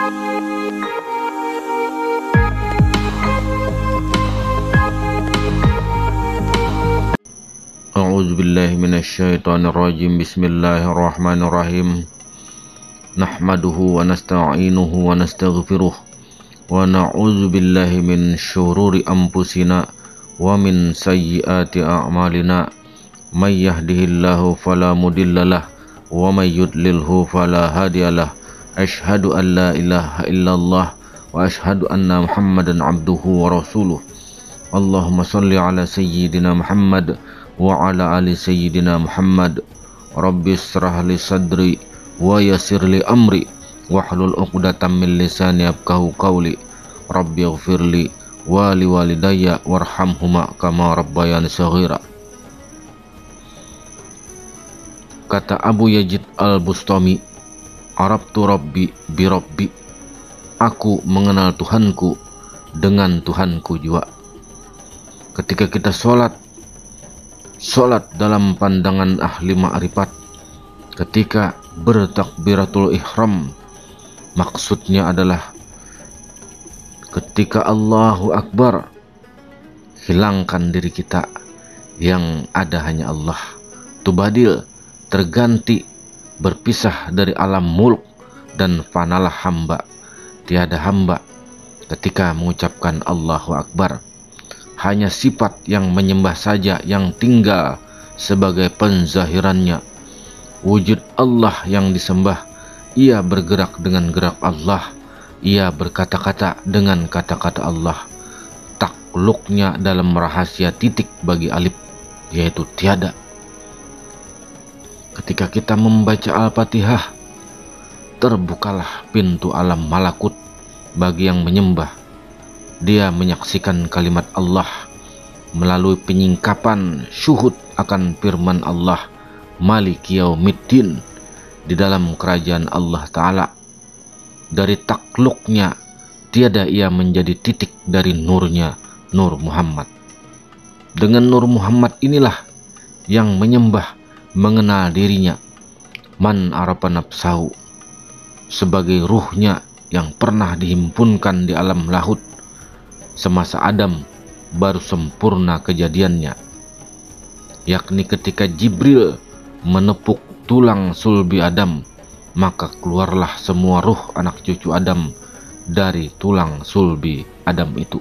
A'udzu billahi minasyaitonir rajim. Bismillahirrahmanirrahim. Nahmaduhu wa nasta'inuhu wa nastaghfiruh wa na'udzu billahi min syururi anfusina wa min sayyiati a'malina. May yahdihillahu fala mudhillalah wa may yudlilhu fala hadiyalah. Asyhadu an la ilaha illallah wa asyhadu anna Muhammadan abduhu wa rasuluh. Allahumma shalli ala sayyidina Muhammad wa ala ali sayyidina Muhammad. Rabbi shrah li sadri wa yassir li amri wahlul 'uqdatam min lisani yafqahu qawli. Rabbi ighfirli wa li walidayya warhamhuma kama rabbayani shaghira. Kata Abu Yazid Al-Bustami, Arabtu Rabbi bi Rabbi, aku mengenal Tuhanku dengan Tuhanku juga. Ketika kita sholat dalam pandangan ahli ma'rifat, ketika bertakbiratul ihram, maksudnya adalah ketika Allahu Akbar, hilangkan diri kita, yang ada hanya Allah. Tubadil, terganti, berpisah dari alam mulk dan fanalah hamba. Tiada hamba ketika mengucapkan Allahu Akbar. Hanya sifat yang menyembah saja yang tinggal sebagai penzahirannya. Wujud Allah yang disembah, ia bergerak dengan gerak Allah, ia berkata-kata dengan kata-kata Allah. Takluknya dalam rahasia titik bagi alif, yaitu tiada. Ketika kita membaca Al-Fatihah, terbukalah pintu alam malakut bagi yang menyembah. Dia menyaksikan kalimat Allah melalui penyingkapan syuhud akan firman Allah Maliki Yaumiddin di dalam kerajaan Allah Ta'ala. Dari takluknya, tiada ia menjadi titik dari nurnya, Nur Muhammad. Dengan Nur Muhammad inilah yang menyembah mengenal dirinya. Man arafa nafsahu, sebagai ruhnya yang pernah dihimpunkan di alam lahut. Semasa Adam baru sempurna kejadiannya, yakni ketika Jibril menepuk tulang sulbi Adam, maka keluarlah semua ruh anak cucu Adam dari tulang sulbi Adam itu.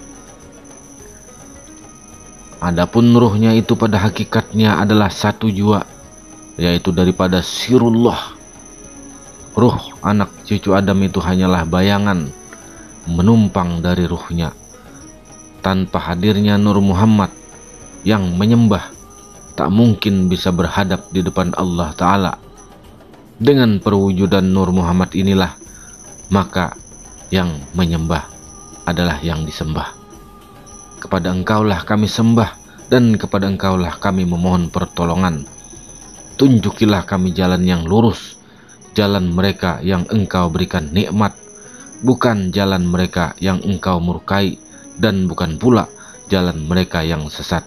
Adapun ruhnya itu pada hakikatnya adalah satu jua, yaitu daripada sirullah. Ruh anak cucu Adam itu hanyalah bayangan menumpang dari ruhnya. Tanpa hadirnya Nur Muhammad yang menyembah, tak mungkin bisa berhadap di depan Allah Ta'ala. Dengan perwujudan Nur Muhammad inilah, maka yang menyembah adalah yang disembah. Kepada Engkaulah kami sembah, dan kepada Engkaulah kami memohon pertolongan. Tunjukilah kami jalan yang lurus, jalan mereka yang Engkau berikan nikmat, bukan jalan mereka yang Engkau murkai, dan bukan pula jalan mereka yang sesat.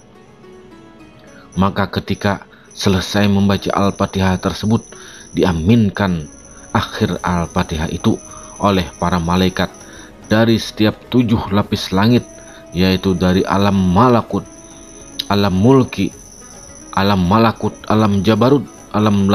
Maka ketika selesai membaca Al-Fatihah tersebut, diaminkan akhir Al-Fatihah itu oleh para malaikat dari setiap 7 lapis langit, yaitu dari alam malakut, alam mulki, alam malakut, alam jabarut, alam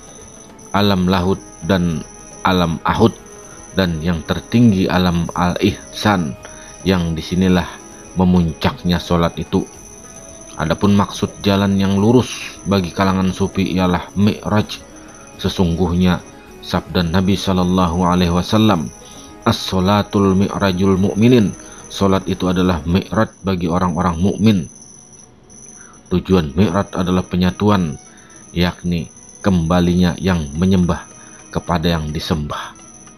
lahut dan alam ahud, dan yang tertinggi alam al-ihsan, yang disinilah memuncaknya sholat itu. Adapun maksud jalan yang lurus bagi kalangan sufi ialah mi'raj. Sesungguhnya sabda Nabi Shallallahu Alaihi Wasallam, as-sholatul mi'rajul mu'minin, sholat itu adalah mi'raj bagi orang-orang mukmin. Tujuan mi'raj adalah penyatuan, yakni kembalinya yang menyembah kepada yang disembah.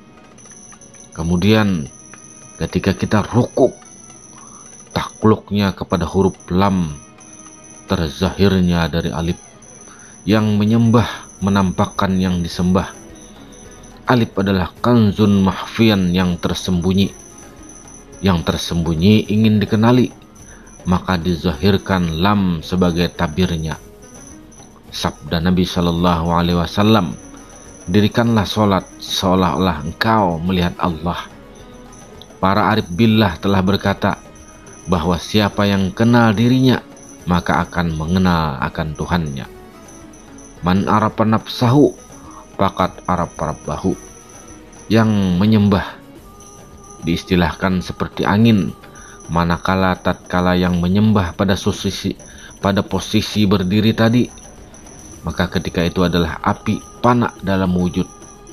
Kemudian ketika kita rukuk, takluknya kepada huruf lam, terzahirnya dari alif. Yang menyembah menampakkan yang disembah. Alif adalah kanzun mahfian, yang tersembunyi. Yang tersembunyi ingin dikenali, maka dizahirkan lam sebagai tabirnya. Sabda Nabi Shallallahu Alaihi Wasallam, Dirikanlah sholat seolah-olah engkau melihat Allah. Para arif billah telah berkata bahwa siapa yang kenal dirinya maka akan mengenal akan Tuhannya. Man arafa nafsahu faqad arafa rabbahu. Yang menyembah diistilahkan seperti angin, manakala tatkala yang menyembah pada posisi berdiri tadi, maka ketika itu adalah api panak dalam wujud.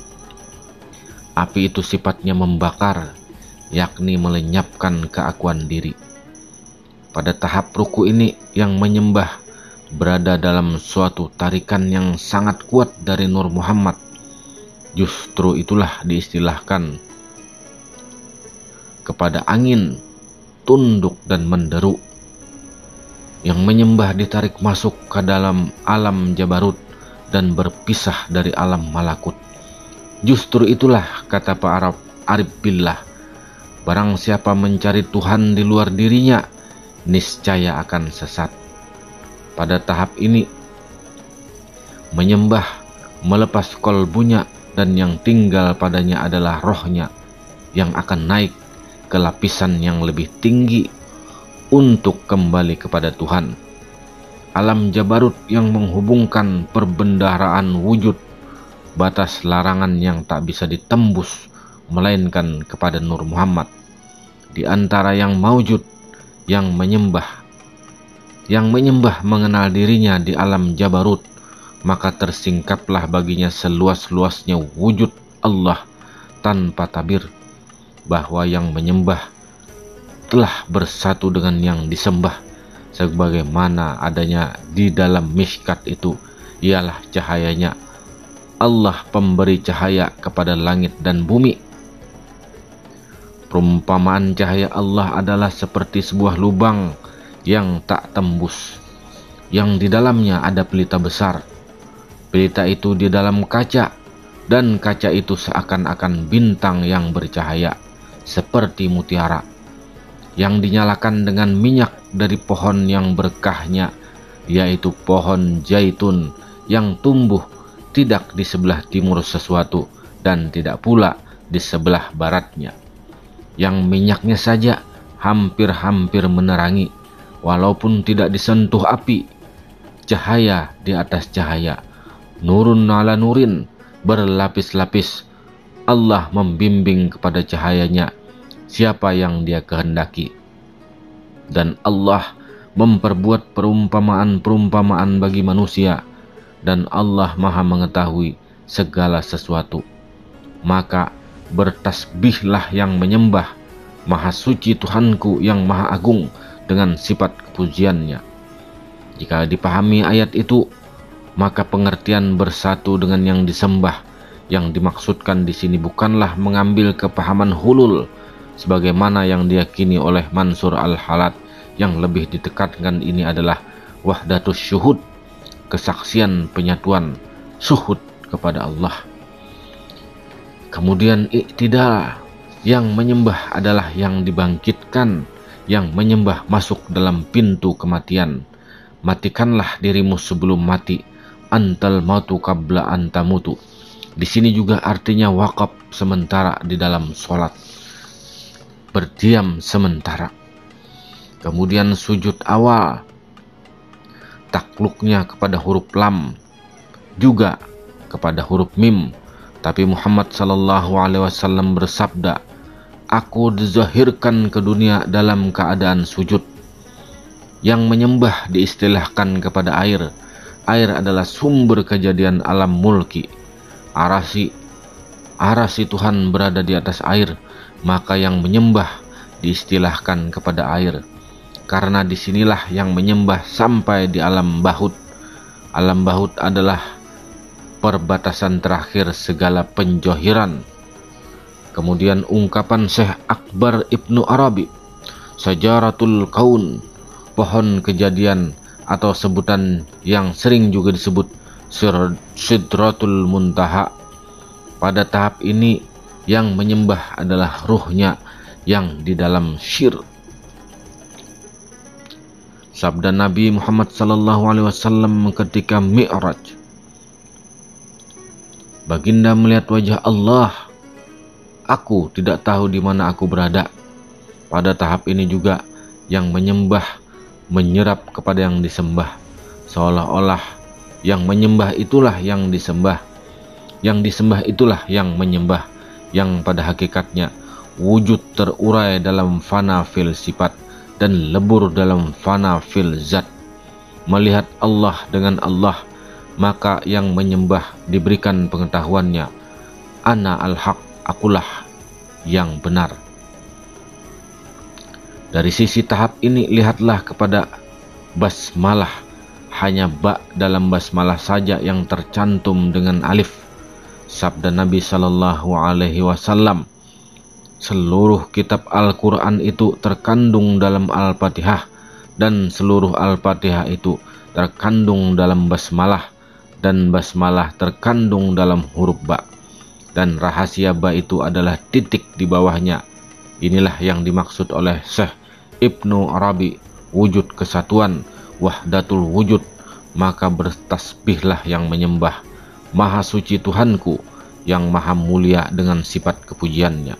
Api itu sifatnya membakar, yakni melenyapkan keakuan diri. Pada tahap ruku ini yang menyembah berada dalam suatu tarikan yang sangat kuat dari Nur Muhammad. Justru itulah diistilahkan kepada angin tunduk dan menderu. Yang menyembah ditarik masuk ke dalam alam jabarut dan berpisah dari alam malakut. Justru itulah kata Pak Arif billah, barang siapa mencari Tuhan di luar dirinya, niscaya akan sesat. Pada tahap ini, menyembah melepas kolbunya dan yang tinggal padanya adalah rohnya yang akan naik ke lapisan yang lebih tinggi untuk kembali kepada Tuhan. Alam jabarut yang menghubungkan perbendaharaan wujud, batas larangan yang tak bisa ditembus melainkan kepada Nur Muhammad. Di antara yang maujud, yang menyembah mengenal dirinya di alam jabarut, maka tersingkaplah baginya seluas-luasnya wujud Allah tanpa tabir, bahwa yang menyembah telah bersatu dengan yang disembah, sebagaimana adanya di dalam mishkat itu ialah cahayanya Allah, pemberi cahaya kepada langit dan bumi. Perumpamaan cahaya Allah adalah seperti sebuah lubang yang tak tembus, yang di dalamnya ada pelita besar. Pelita itu di dalam kaca, dan kaca itu seakan-akan bintang yang bercahaya seperti mutiara, yang dinyalakan dengan minyak dari pohon yang berkahnya, yaitu pohon zaitun yang tumbuh tidak di sebelah timur sesuatu dan tidak pula di sebelah baratnya, yang minyaknya saja hampir-hampir menerangi walaupun tidak disentuh api. Cahaya di atas cahaya, nurun ala nurin, berlapis-lapis. Allah membimbing kepada cahayanya siapa yang dia kehendaki, dan Allah memperbuat perumpamaan-perumpamaan bagi manusia, dan Allah maha mengetahui segala sesuatu. Maka bertasbihlah yang menyembah, maha suci Tuhanku yang maha agung dengan sifat kepujiannya. Jika dipahami ayat itu, maka pengertian bersatu dengan yang disembah yang dimaksudkan di sini bukanlah mengambil kepahaman hulul sebagaimana yang diyakini oleh Mansur Al-Halat. Yang lebih ditekankan ini adalah wahdatus syuhud, kesaksian penyatuan syuhud kepada Allah. Kemudian iktidal, yang menyembah adalah yang dibangkitkan, yang menyembah masuk dalam pintu kematian. Matikanlah dirimu sebelum mati, antal mautu qabla antamutu. Di sini juga artinya wakaf sementara di dalam sholat, berdiam sementara. Kemudian sujud awal, takluknya kepada huruf lam, juga kepada huruf mim. Tapi Muhammad sallallahu alaihi wasallam bersabda, aku dizahirkan ke dunia dalam keadaan sujud. Yang menyembah diistilahkan kepada air. Air adalah sumber kejadian alam mulki. Arasi Tuhan berada di atas air, maka yang menyembah diistilahkan kepada air. Karena disinilah yang menyembah sampai di alam bahut. Alam bahut adalah perbatasan terakhir segala penjohiran. Kemudian ungkapan Syekh Akbar Ibnu Arabi, Sajaratul Kaun, pohon kejadian, atau sebutan yang sering juga disebut Sidratul Muntaha. Pada tahap ini yang menyembah adalah ruhnya yang di dalam syir. Sabda Nabi Muhammad sallallahu alaihi wasallam ketika Mi'raj, Baginda melihat wajah Allah. Aku tidak tahu di mana aku berada. Pada tahap ini juga yang menyembah menyerap kepada yang disembah, seolah-olah yang menyembah itulah yang disembah, yang disembah itulah yang menyembah, yang pada hakikatnya wujud terurai dalam fana fil sifat dan lebur dalam fana fil zat. Melihat Allah dengan Allah, maka yang menyembah diberikan pengetahuannya, ana al-haq, akulah yang benar. Dari sisi tahap ini lihatlah kepada basmalah, hanya ba dalam basmalah saja yang tercantum dengan alif. Sabda Nabi Shallallahu Alaihi Wasallam, seluruh kitab Al-Quran itu terkandung dalam Al-Fatihah, dan seluruh Al-Fatihah itu terkandung dalam basmalah, dan basmalah terkandung dalam huruf ba, dan rahasia ba itu adalah titik di bawahnya. Inilah yang dimaksud oleh Syekh Ibnu Arabi, wujud kesatuan, wahdatul wujud. Maka bertasbihlah yang menyembah, Maha suci Tuhanku yang maha mulia dengan sifat kepujiannya.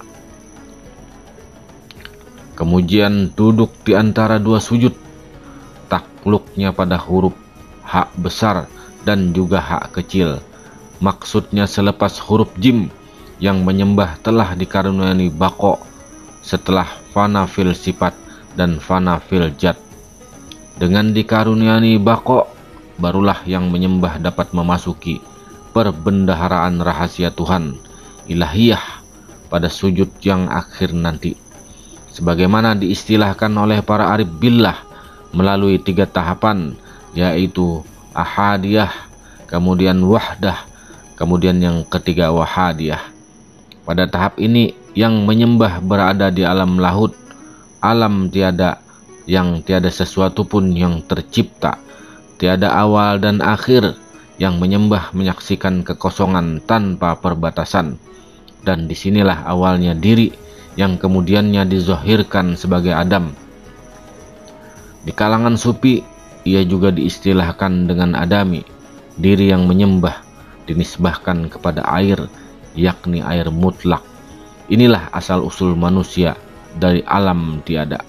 Kemudian duduk di antara dua sujud, takluknya pada huruf hak besar dan juga hak kecil. Maksudnya selepas huruf jim, yang menyembah telah dikaruniai bako setelah fana fil sifat dan fana fil jat. Dengan dikaruniai bako, barulah yang menyembah dapat memasuki perbendaharaan rahasia Tuhan ilahiyah pada sujud yang akhir nanti, sebagaimana diistilahkan oleh para arif billah melalui 3 tahapan, yaitu ahadiyah, kemudian wahdah, kemudian yang ketiga wahadiyah. Pada tahap ini yang menyembah berada di alam lahut, alam tiada, yang tiada sesuatu pun yang tercipta, tiada awal dan akhir. Yang menyembah menyaksikan kekosongan tanpa perbatasan, dan disinilah awalnya diri yang kemudiannya dizahirkan sebagai Adam. Di kalangan sufi ia juga diistilahkan dengan Adami. Diri yang menyembah dinisbahkan kepada air, yakni air mutlak. Inilah asal-usul manusia dari alam tiada.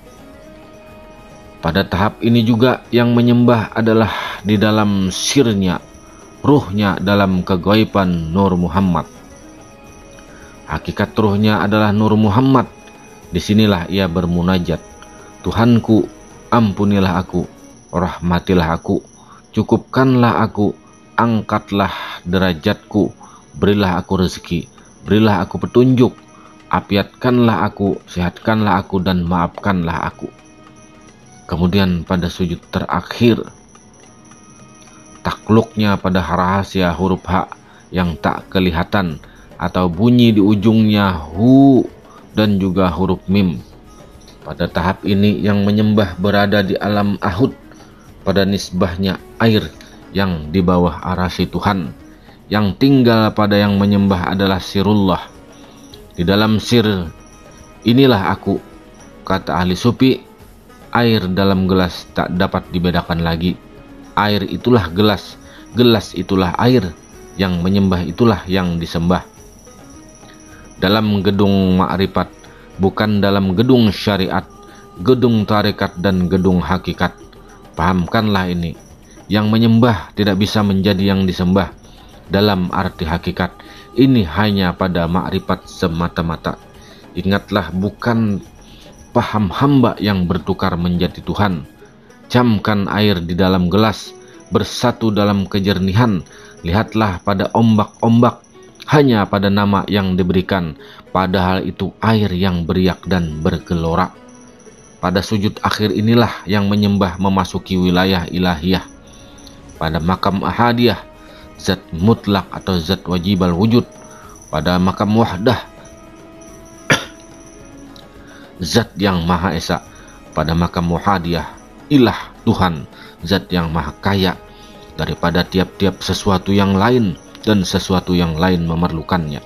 Pada tahap ini juga yang menyembah adalah di dalam sirnya, ruhnya dalam kegaiban Nur Muhammad. Hakikat ruhnya adalah Nur Muhammad. Disinilah ia bermunajat, Tuhanku, ampunilah aku, rahmatilah aku, cukupkanlah aku, angkatlah derajatku, berilah aku rezeki, berilah aku petunjuk, apiatkanlah aku, sehatkanlah aku, dan maafkanlah aku. Kemudian pada sujud terakhir, takluknya pada rahasia huruf ha yang tak kelihatan atau bunyi di ujungnya hu dan juga huruf mim. Pada tahap ini yang menyembah berada di alam ahud, pada nisbahnya air yang di bawah arasy Tuhan. Yang tinggal pada yang menyembah adalah sirullah. Di dalam sir inilah aku, kata ahli sufi, air dalam gelas tak dapat dibedakan lagi. Air itulah gelas, gelas itulah air, yang menyembah itulah yang disembah. Dalam gedung ma'rifat, bukan dalam gedung syariat, gedung tarekat dan gedung hakikat. Pahamkanlah ini, yang menyembah tidak bisa menjadi yang disembah. Dalam arti hakikat, ini hanya pada ma'rifat semata-mata. Ingatlah, bukan paham hamba yang bertukar menjadi Tuhan. Camkan air di dalam gelas, bersatu dalam kejernihan. Lihatlah pada ombak-ombak, hanya pada nama yang diberikan, padahal itu air yang beriak dan bergelora. Pada sujud akhir inilah yang menyembah memasuki wilayah ilahiyah. Pada makam ahadiyah, zat mutlak atau zat wajibal wujud. Pada makam wahdah, zat yang maha esa. Pada makam wahadiyah, ilah Tuhan, zat yang maha kaya daripada tiap-tiap sesuatu yang lain dan sesuatu yang lain memerlukannya.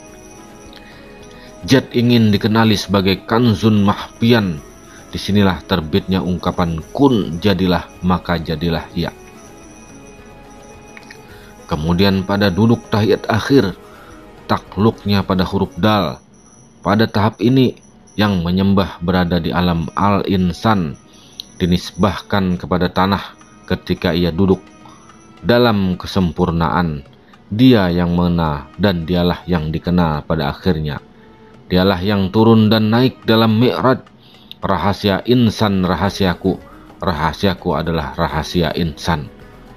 Zat ingin dikenali sebagai kanzun mahfian. Disinilah terbitnya ungkapan kun, jadilah maka jadilah ya. Kemudian pada duduk tahiyat akhir, takluknya pada huruf dal. Pada tahap ini, yang menyembah berada di alam al-insan, dinisbahkan kepada tanah ketika ia duduk. Dalam kesempurnaan, dia yang mengenal dan dialah yang dikenal pada akhirnya. Dialah yang turun dan naik dalam mi'raj. Rahasia insan rahasiaku, rahasiaku adalah rahasia insan.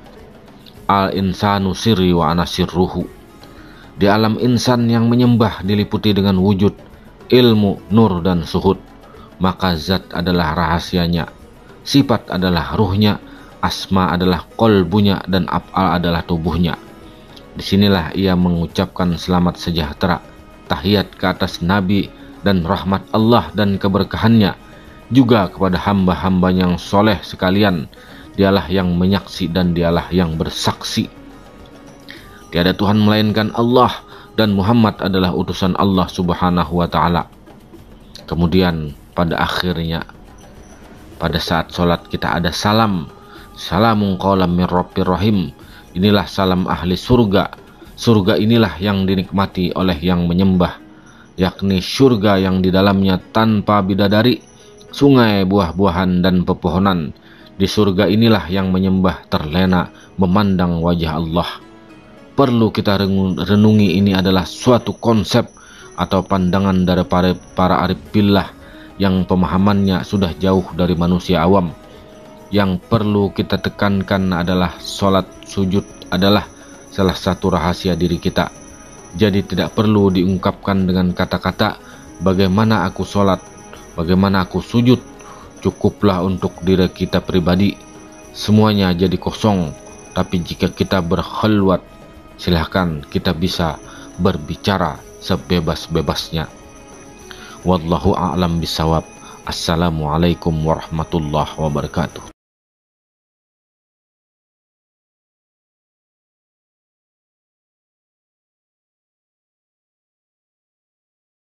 Al-insanu sirri wa ana sirruhu. Di alam insan yang menyembah diliputi dengan wujud, ilmu, nur, dan suhud. Maka zat adalah rahasianya, sifat adalah ruhnya, asma adalah qalbunya, dan af'al adalah tubuhnya. Disinilah ia mengucapkan selamat sejahtera, tahiyat ke atas Nabi, dan rahmat Allah dan keberkahannya juga kepada hamba-hamba yang soleh sekalian. Dialah yang menyaksi dan dialah yang bersaksi. Tiada Tuhan melainkan Allah, dan Muhammad adalah utusan Allah subhanahu wa ta'ala. Kemudian pada akhirnya, pada saat sholat kita ada salam. Salamun qawlam min rabbir rahim. Inilah salam ahli surga. Surga inilah yang dinikmati oleh yang menyembah, yakni surga yang di dalamnya tanpa bidadari, sungai, buah-buahan, dan pepohonan. Di surga inilah yang menyembah terlena memandang wajah Allah. Perlu kita renungi, ini adalah suatu konsep atau pandangan dari para arif billah yang pemahamannya sudah jauh dari manusia awam. Yang perlu kita tekankan adalah sholat sujud adalah salah satu rahasia diri kita. Jadi tidak perlu diungkapkan dengan kata-kata bagaimana aku sholat, bagaimana aku sujud. Cukuplah untuk diri kita pribadi, semuanya jadi kosong. Tapi jika kita berkhalwat, silahkan kita bisa berbicara sebebas-bebasnya. Wallahu a'lam bisawab. Assalamualaikum warahmatullahi wabarakatuh.